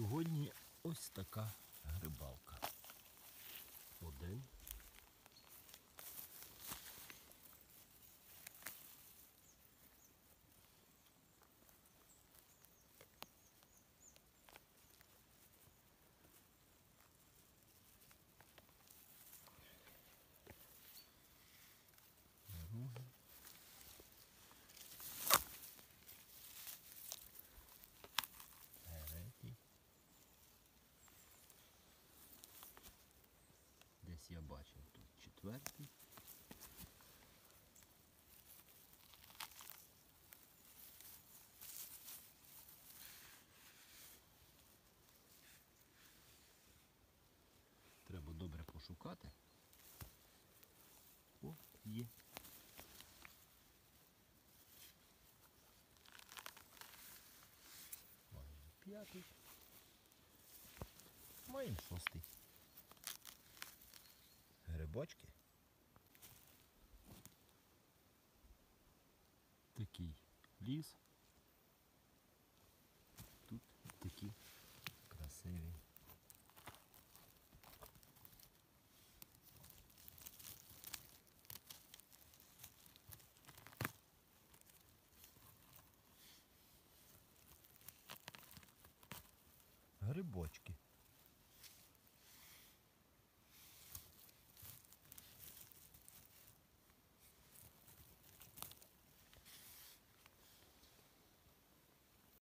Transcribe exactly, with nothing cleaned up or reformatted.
Сьогодні ось така грибалка. Один. Другий. Третій. Десь я бачив тут четвертий. Треба добре пошукати. О, є. Маємо п'ятий. Маємо шостий. Грибочки. Такий ліс. Тут такі красиві. Грибочки.